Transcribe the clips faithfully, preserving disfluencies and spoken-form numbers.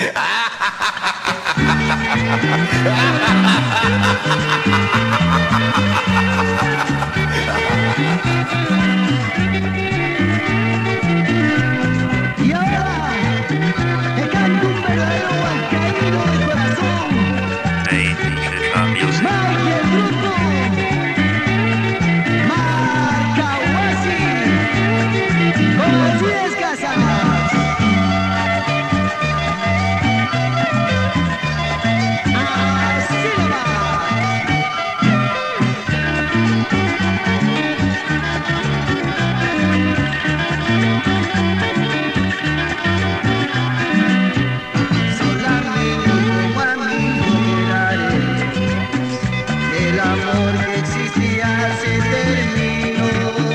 Y ahora te canto un verdadero huancaíno de corazón. Hey, D J Trap Music. Mike el Bruto, Marcahuasi, con las diez casadas. Así nomás. Solamente como amigo quedaré. El amor que existía se terminó.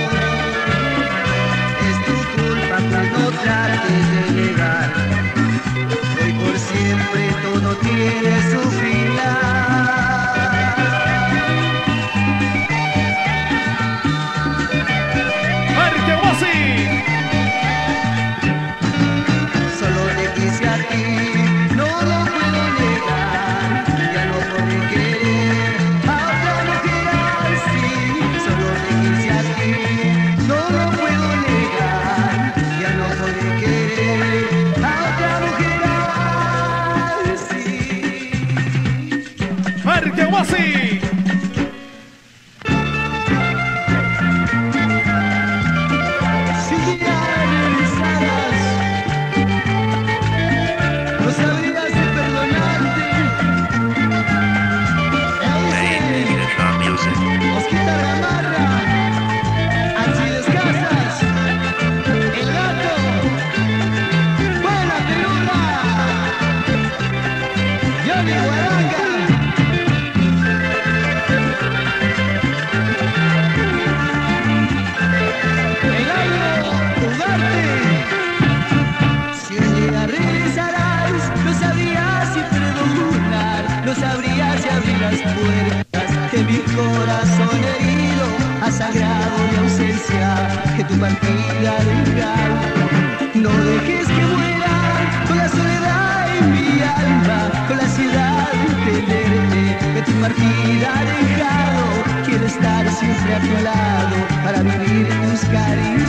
Es tu culpa que no trates de negar. Hoy por siempre todo tiene su final. Marcahuasi. Solo te quise a ti, no lo puedo negar. Ya no podré querer a otra mujer así. Solo te quise a ti, no lo puedo negar. Ya no podré querer a otra mujer así. Marcahuasi. Si ya realizaras, no sabrías de perdonarte. Hey, D J Trap Music. Nos quita la marra, así descansas. El gato, buena peluda. Johnny Guaranga. El año, Ugarte. Si un día regresarás, no sabrías si perdonar, no sabrías si abrir las puertas de mi corazón herido, ha sagrado mi ausencia, que tu partida dejar. No dejes que muera con la soledad en mi alma, con la ansiedad de tenerte, que tu partida dejado. Quiero estar siempre a tu lado para vivir tus caricias.